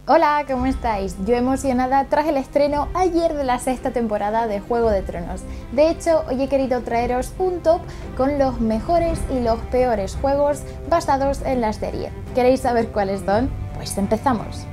Hola, ¿cómo estáis? Yo emocionada tras el estreno ayer de la sexta temporada de Juego de Tronos. De hecho, hoy he querido traeros un top con los mejores y los peores juegos basados en la serie. ¿Queréis saber cuáles son? Pues empezamos.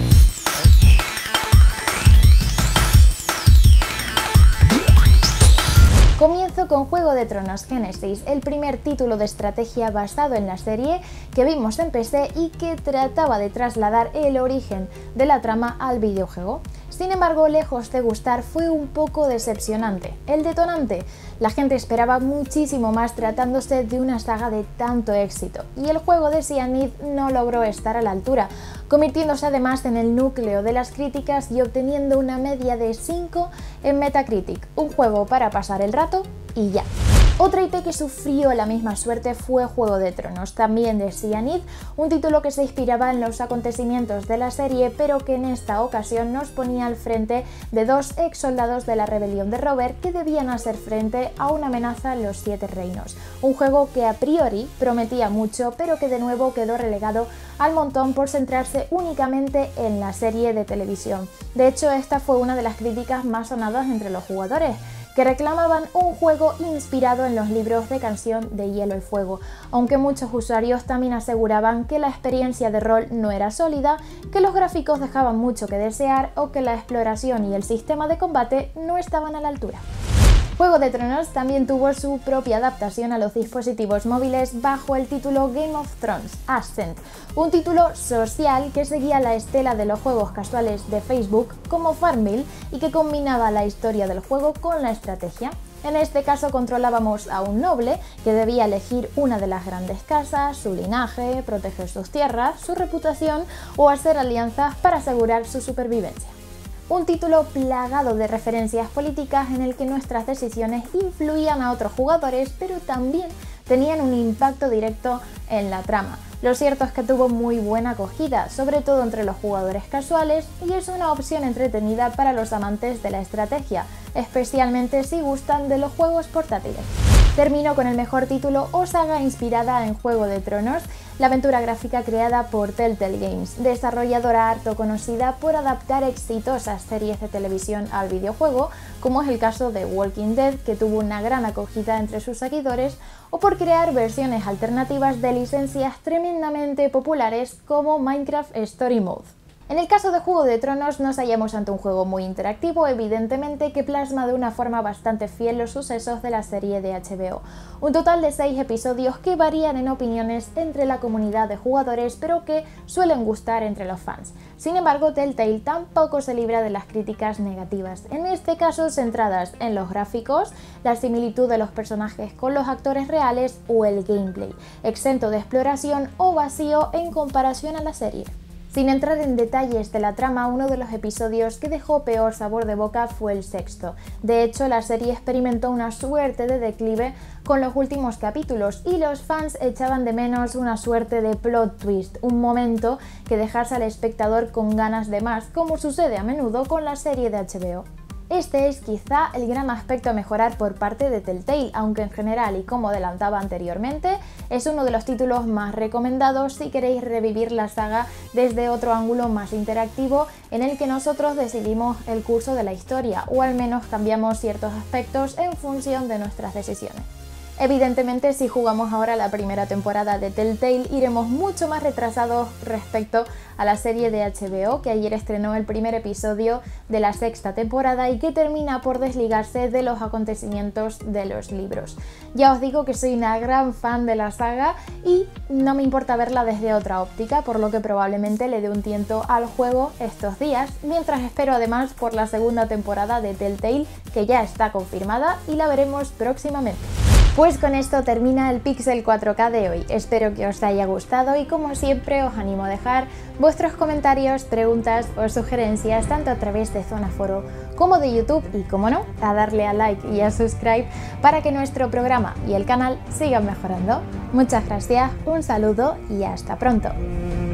Comienzo con Juego de Tronos Genesis, el primer título de estrategia basado en la serie que vimos en PC y que trataba de trasladar el origen de la trama al videojuego. Sin embargo, lejos de gustar, fue un poco decepcionante. El detonante: la gente esperaba muchísimo más tratándose de una saga de tanto éxito, y el juego de Cyanide no logró estar a la altura, convirtiéndose además en el núcleo de las críticas y obteniendo una media de 5 en Metacritic, un juego para pasar el rato y ya. Otra IP que sufrió la misma suerte fue Juego de Tronos, también de Cyanide, un título que se inspiraba en los acontecimientos de la serie, pero que en esta ocasión nos ponía al frente de dos ex soldados de la rebelión de Robert que debían hacer frente a una amenaza en los Siete Reinos. Un juego que a priori prometía mucho, pero que de nuevo quedó relegado al montón por centrarse únicamente en la serie de televisión. De hecho, esta fue una de las críticas más sonadas entre los jugadores, que reclamaban un juego inspirado en los libros de Canción de Hielo y Fuego, aunque muchos usuarios también aseguraban que la experiencia de rol no era sólida, que los gráficos dejaban mucho que desear o que la exploración y el sistema de combate no estaban a la altura. Juego de Tronos también tuvo su propia adaptación a los dispositivos móviles bajo el título Game of Thrones Ascent, un título social que seguía la estela de los juegos casuales de Facebook como Farmville y que combinaba la historia del juego con la estrategia. En este caso controlábamos a un noble que debía elegir una de las grandes casas, su linaje, proteger sus tierras, su reputación o hacer alianzas para asegurar su supervivencia. Un título plagado de referencias políticas en el que nuestras decisiones influían a otros jugadores, pero también tenían un impacto directo en la trama. Lo cierto es que tuvo muy buena acogida, sobre todo entre los jugadores casuales, y es una opción entretenida para los amantes de la estrategia, especialmente si gustan de los juegos portátiles. Termino con el mejor título o saga inspirada en Juego de Tronos, la aventura gráfica creada por Telltale Games, desarrolladora harto conocida por adaptar exitosas series de televisión al videojuego, como es el caso de Walking Dead, que tuvo una gran acogida entre sus seguidores, o por crear versiones alternativas de licencias tremendamente populares como Minecraft Story Mode. En el caso de Juego de Tronos nos hallamos ante un juego muy interactivo, evidentemente, que plasma de una forma bastante fiel los sucesos de la serie de HBO. Un total de 6 episodios que varían en opiniones entre la comunidad de jugadores, pero que suelen gustar entre los fans. Sin embargo, Telltale tampoco se libra de las críticas negativas, en este caso centradas en los gráficos, la similitud de los personajes con los actores reales o el gameplay, exento de exploración o vacío en comparación a la serie. Sin entrar en detalles de la trama, uno de los episodios que dejó peor sabor de boca fue el sexto. De hecho, la serie experimentó una suerte de declive con los últimos capítulos y los fans echaban de menos una suerte de plot twist, un momento que dejase al espectador con ganas de más, como sucede a menudo con la serie de HBO. Este es quizá el gran aspecto a mejorar por parte de Telltale, aunque en general, y como adelantaba anteriormente, es uno de los títulos más recomendados si queréis revivir la saga desde otro ángulo más interactivo en el que nosotros decidimos el curso de la historia, o al menos cambiamos ciertos aspectos en función de nuestras decisiones. Evidentemente, si jugamos ahora la primera temporada de Telltale, iremos mucho más retrasados respecto a la serie de HBO, que ayer estrenó el primer episodio de la sexta temporada y que termina por desligarse de los acontecimientos de los libros. Ya os digo que soy una gran fan de la saga y no me importa verla desde otra óptica, por lo que probablemente le dé un tiento al juego estos días, mientras espero además por la segunda temporada de Telltale, que ya está confirmada y la veremos próximamente. Pues con esto termina el Pixel 4K de hoy. Espero que os haya gustado y, como siempre, os animo a dejar vuestros comentarios, preguntas o sugerencias tanto a través de Zona Foro como de YouTube y, como no, a darle a like y a subscribe para que nuestro programa y el canal sigan mejorando. Muchas gracias, un saludo y hasta pronto.